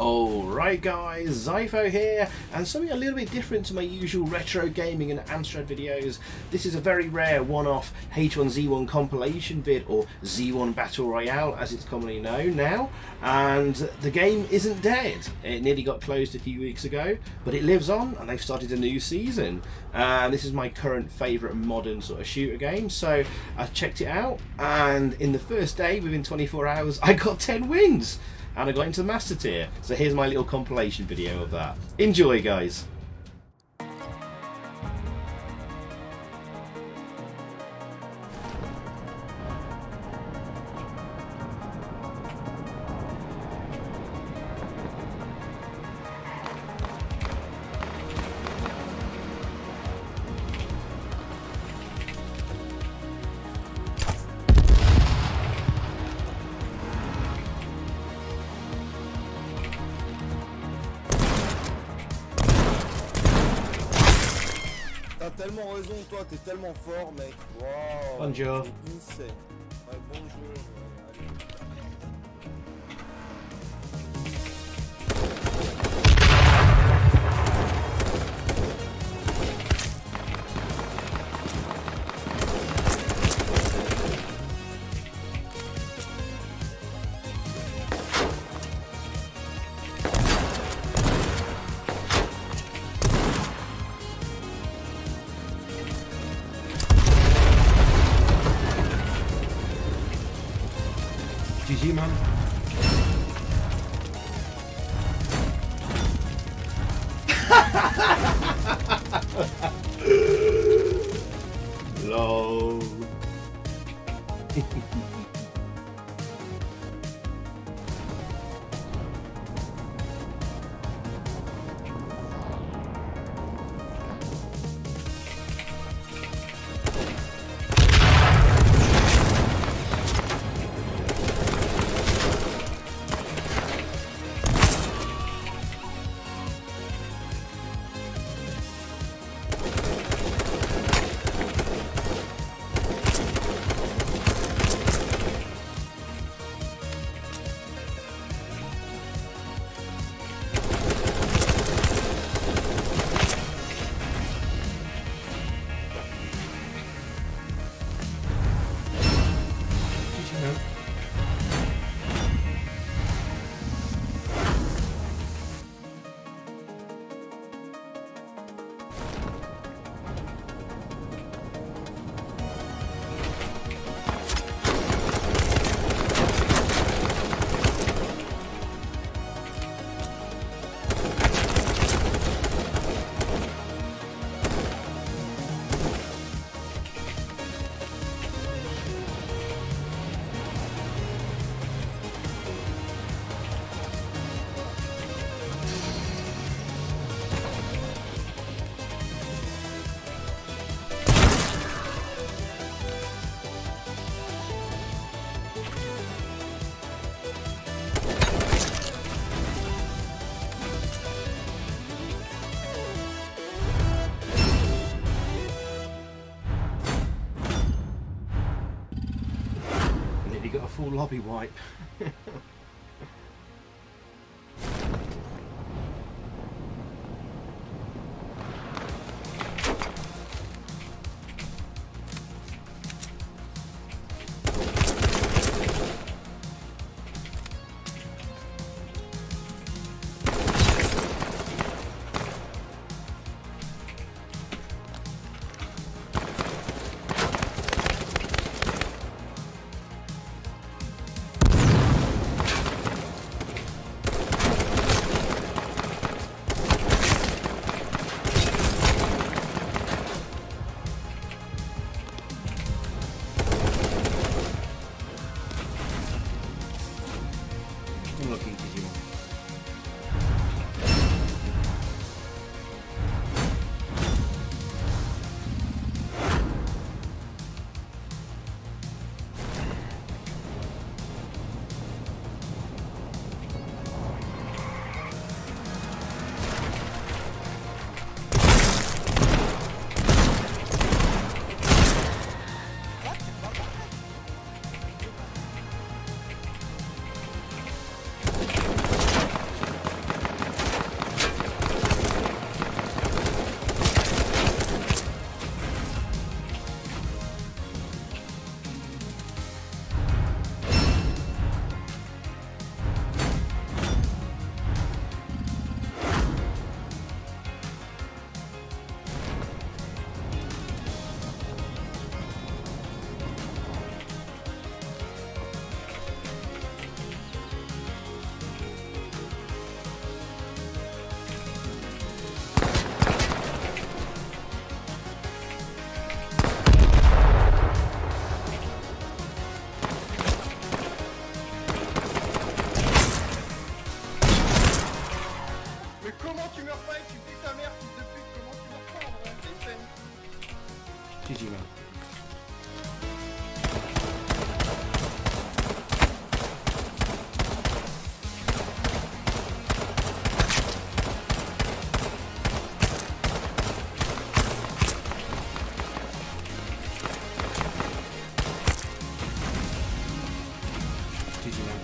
Alright guys, Zypho here, and something a little bit different to my usual retro gaming and Amstrad videos. This is a very rare one-off H1Z1 compilation vid, or Z1 Battle Royale as it's commonly known now, and the game isn't dead. It nearly got closed a few weeks ago, but it lives on and they've started a new season. This is my current favourite modern sort of shooter game, so I checked it out, and in the first day, within 24 hours, I got 10 wins! And I got into the master tier. So here's my little compilation video of that. Enjoy, guys. T'as tellement raison, toi, t'es tellement fort, mec. Wow. Bonjour. C'est insane. Ouais, bonjour. Allez. GG, man. Lol. Got a full lobby wipe. GG, man. GG, man.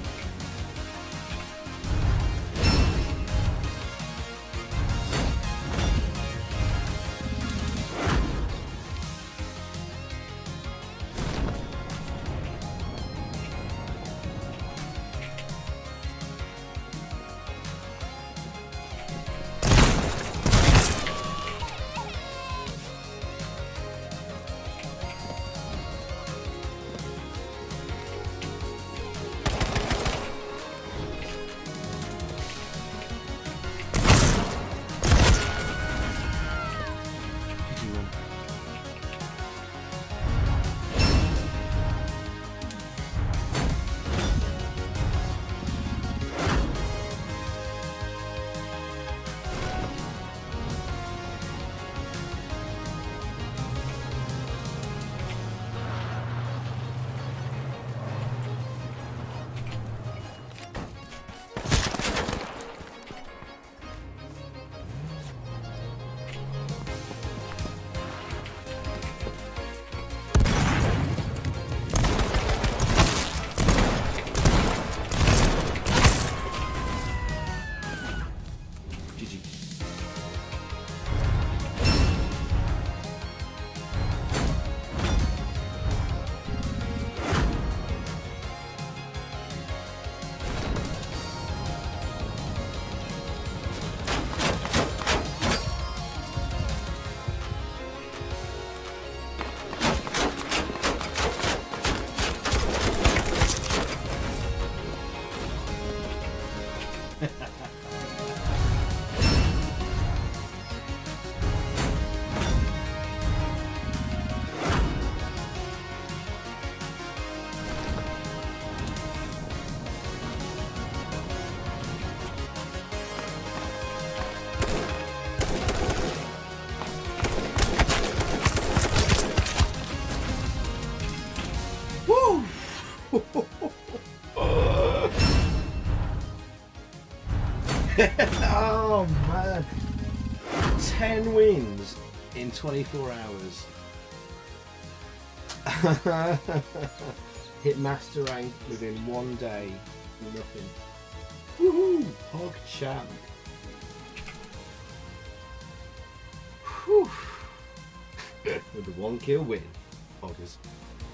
Oh man, 10 wins in 24 hours. Hit master rank within 1 day. Nothing. Woohoo! Hog champ. With the 1 kill win. Hoggers.